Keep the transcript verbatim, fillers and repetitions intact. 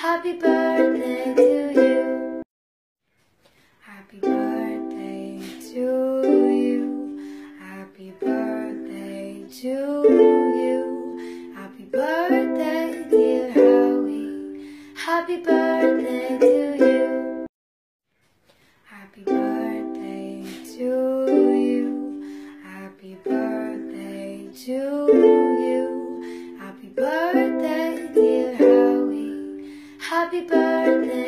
Happy birthday to you. Happy birthday to you. Happy birthday to you. Happy birthday, dear Howie. Happy birthday to you. Happy birthday to you. Happy birthday to you. Happy birthday, dear Howie. Happy birthday.